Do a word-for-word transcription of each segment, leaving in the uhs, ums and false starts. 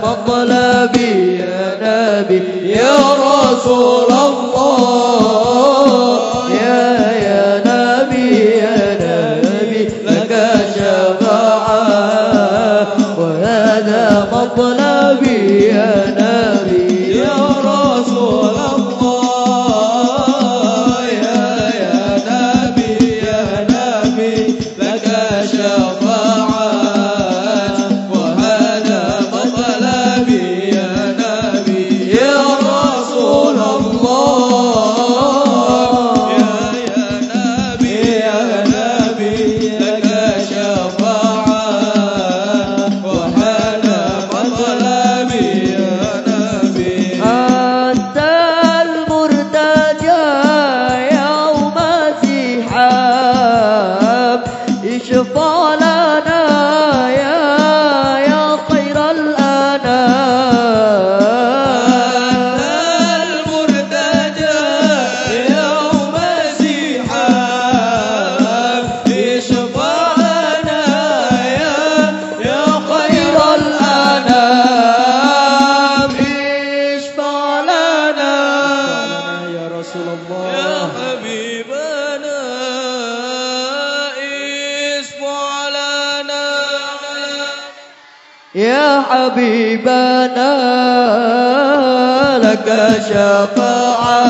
مطلبي يا نبي يا رسول الله يا يا نبي يا نبي لك شفاعة وهذا مطلبي يا نبي يا رسول الله يا يا نبي يا نبي لك شفاعة وهذا مطلبي يا نبي يا رسول الله يا يا نبي يا نبي لك شفاعة وهذا مطلبي يا نبي أنت المرتجى يوم الزحام اشفع لنا يا يا خير الأنام المرتجى يوم الزحام اشفع لنا يا يا خير الأنام اشفع لنا يا رسول الله يا حبيبنا اشفع لنا يا حبيبنا لك شفاعة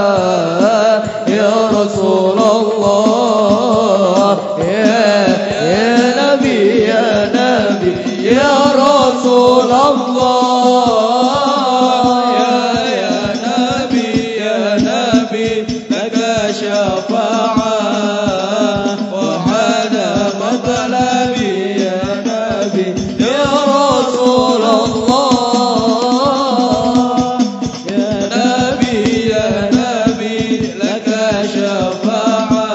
يا رسول الله يا يا نبي يا نبي يا رسول الله يا يا نبي يا نبي لك شفاعة وهذا مطلبي يا نبي يا رسول الله يا نبي يا نبي لك شفاعة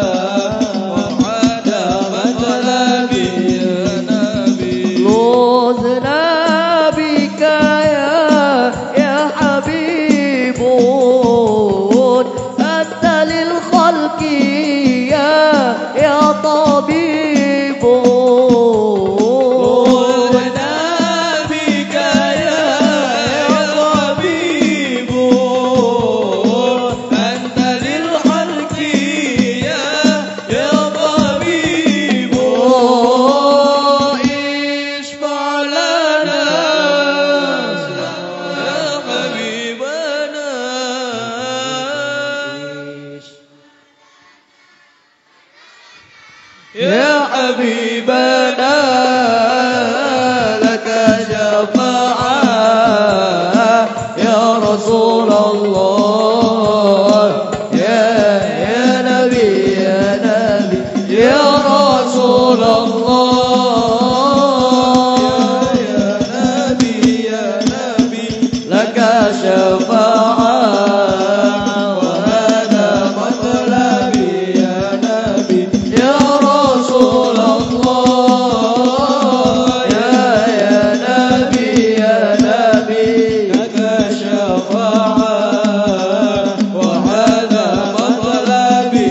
وهذا مطلبي يا نبي لوذنا بك يا يا حبيب أنت للخلق يا يا طبيب لوذنا بك يا يا طبيب أنت للخلق يا يا طبيب اشفع لنا يا حبيبنا يا حبيبنا لك شفاعة يا رسول الله يا يا نبي يا نبي يا رسول الله يا نبي يا نبي لك شفاعة وهذا مطلبي يا نبي يا رسول الله يا يا نبي يا نبي لك شفاعة وهذا مطلبي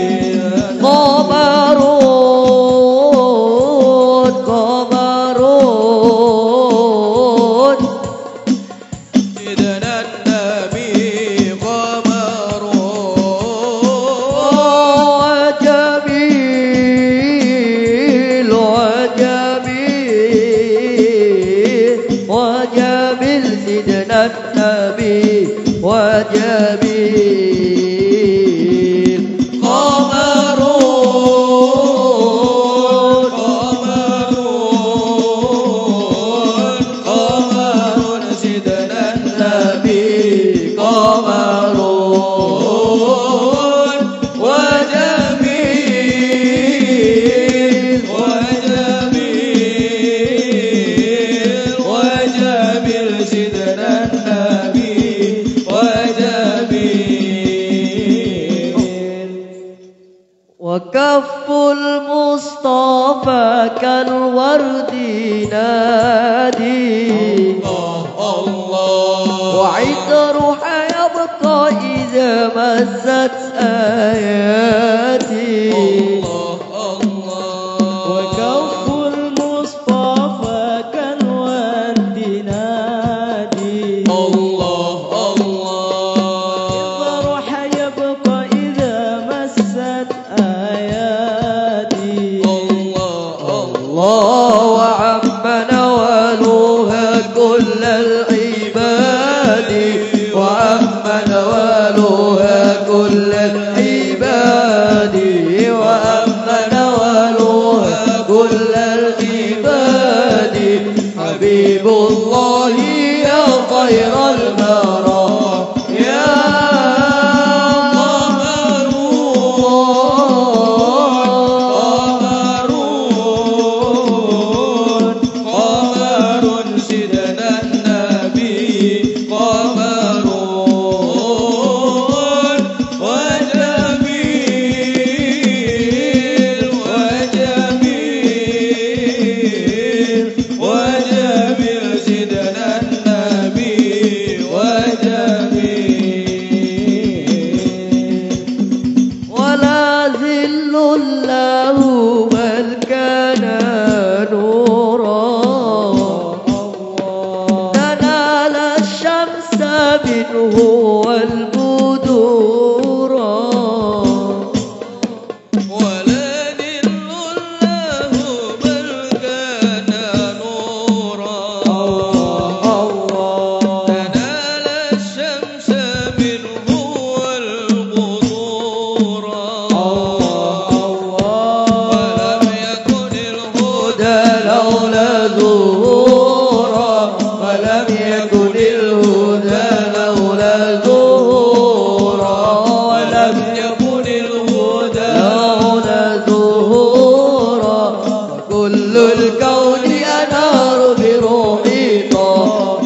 قمرون قمرون سيدنا النبي قمرون وجميل وجميل وجميل سيدنا النبي وجميل قمرون قمرون قمرون سيدنا النبي قمرون وجميل وجميل وجميل سيدنا النبي وجميل وكف المصطفى كالورد نادي الله الله وعطرها يبقى إذا مست آياتي الله الله وكف المصطفى كالورد نادي وأما نوالها كل العباد وأما نوالها كل العباد حبيب الله يا خير البراء يا هو البدور ولا ذل الله بل كان نورا تنال الشمس منه والبدور ولم يكن الهدى لولا ظهورا ولم يكن الهدى الكون أنار بروحي طه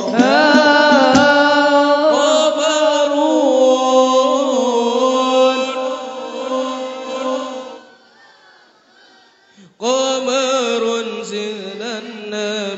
قمر قمر سيدنا